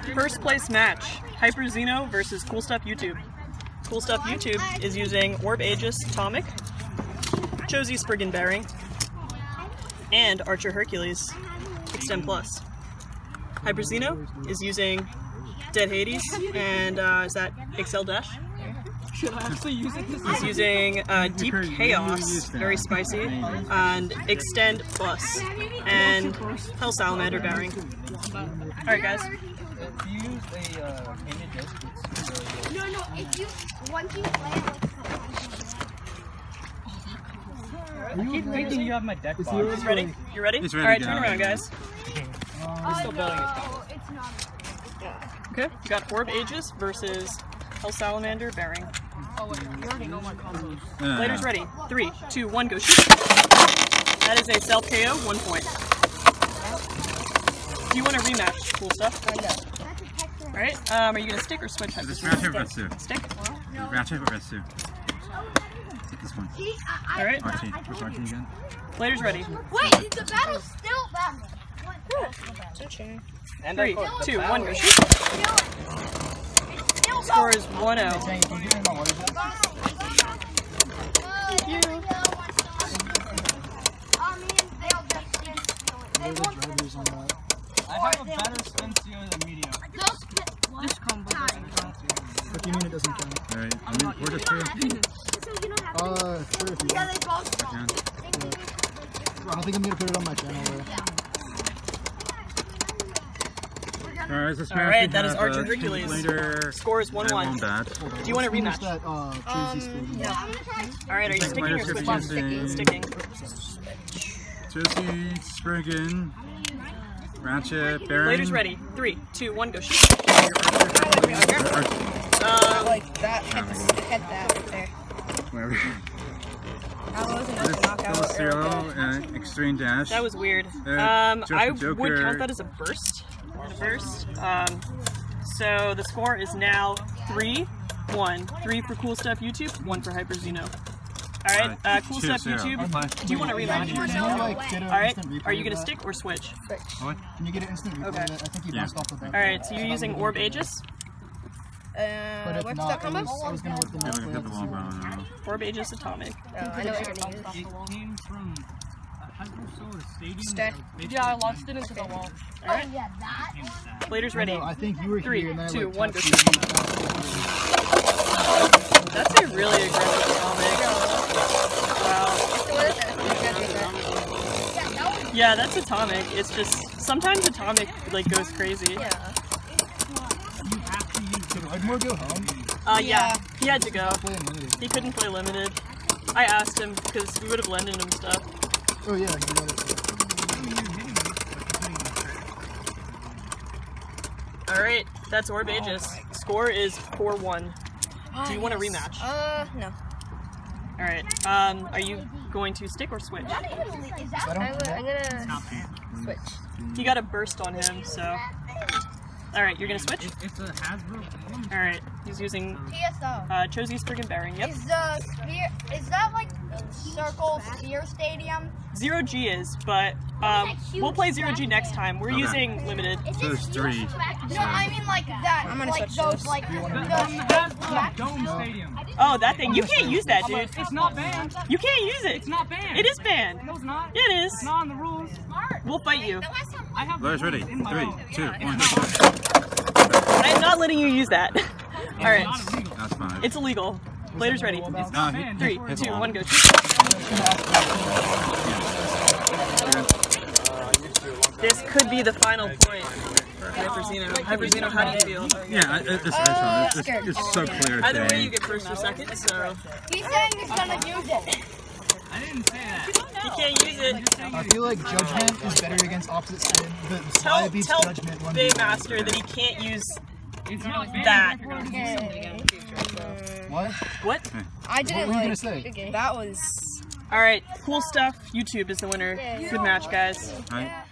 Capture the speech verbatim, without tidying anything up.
First place match, Hyper Xeno versus CoolStuffYT. CoolStuffYT is using Orb Egis Atomic, Chaos Ωuter Spriggan Bearing, and Archer Hercules Extend Plus. Hyper Xeno is using Dead Hades and uh, is that Excel Dash? Should I actually use it? He's using uh, Deep Chaos, very spicy, and Extend Plus, and Hell Salamander Bearing. Alright guys. If you use a uh, painted disc, it's No, no, if you, once you play it, I keep thinking you have my deck box. Is ready? You ready? It's ready. Alright, turn around guys. We're still building it. It's not. Okay, you got Orb Egis versus Hell Salamander Bearing. Oh wait, you already know my combos. Uh, Players ready. Three, two, one, go shoot. That is a self K O, one point. Do you want to rematch, Cool Stuff? Alright, um, are you gonna stick or switch? This round trip versus two. Stick? Round trip versus two. This one. Alright. Archie. What's Archie again? Players ready. Wait, the battle's still Batman. Three, two, one, go shoot. Score is one oh. Thank you. I have a better spin seal than medium. This combo doesn't count. What do you mean it doesn't count? Alright, I mean, we're just here. Uh, sure if you Yeah, want. they both Yeah. I don't think I'm gonna put it on my channel though. Alright, this match Alright, we that is have, Archer uh, Hercules. Later, Score is one one. bad. Do you want to Finish rematch? that, uh, Chaos O'uter Xtend. Alright, are you sticking or Players switching? using- Sticking. Josie, Spriggan, Ratchet, Bearing. Players ready. Three, two, one, go shoot. Archer, Um, Like that, hit, the, hit that there. whatever. That wasn't a knockout. Zero and Extreme Dash. that was weird. Uh, Um, Joker- I would Joker. count that as a burst. A burst. Um, so the score is now three, one. Three for CoolStuffYT, one for Hyper Xeno. Alright, uh, two, CoolStuffYT, zero. do you want to rematch? Can you like get an Alright, instant replay are you of gonna that? stick or switch? What? Can you get an instant replay Okay. of that? I think you Yeah. bounced off the back. Alright, so you're using Orb Egis? Uh, But if what's not, that I combo? was, I was gonna look them Yeah, up. we got the long run. Orb Egis Atomic. Oh, I know what you're gonna use. It came from Hypersol Stadium. Stay. Yeah, I launched it into the wall. Alright, Yeah, that. players I ready. know, I think you were Three, here and I two, like one, tapped go you. That's a really aggressive Atomic. Wow. Yeah, that's Atomic. It's just, sometimes Atomic like goes crazy. Yeah. Did Redmore go home? Uh, yeah, he had to go. Play unlimited. He couldn't play limited. I asked him because we would have lended him stuff. Oh yeah, he got it. Alright, that's Orb Egis. Score is four one. Do you want to rematch? Uh, no. Alright, um, are you going to stick or switch? I I don't would, I'm gonna switch. He got a burst on him, so... Alright, you're gonna switch? It's a Hasbro. Alright, he's using T S O. uh, Chaos O'uter Spriggan Bearing, yep. Is the sphere, is that like circle sphere stadium? Zero G is, but um, we'll play Zero G next time. We're Okay. using limited. So there's three. No, I mean like that. I'm gonna like switch those, this. like the, Hasbro Dome Stadium. Oh, that thing. You can't use that, dude. It's not banned. You can't use it. It's not banned. It is banned. No, it's not. It is. It's not on the rules. We'll fight you. I have Players the ready. rules in my Three, phone. two, Yeah, one. it's not- I am not letting you use that. Alright, It's not illegal. That's fine. it's illegal. Players ready. It's No, not he- banned. Three, Hit two, the wall. one, go. This could be the final point for Hyper Xeno. Hyper Xeno, how do you feel? Yeah, it, it's, it's, it's, it's, it's so clear. Either way, thing. you get first or second, so He's saying he's gonna use it. I didn't say that. you can't use it. I feel like Judgment is better against opposite spin, but Tell, Sly beats tell Judgment one Baymaster that he can't use It's not banned. that. What? What? I didn't What were you like. gonna say? That was. Alright, cool stuff. YouTube is the winner. Good match, guys. Right?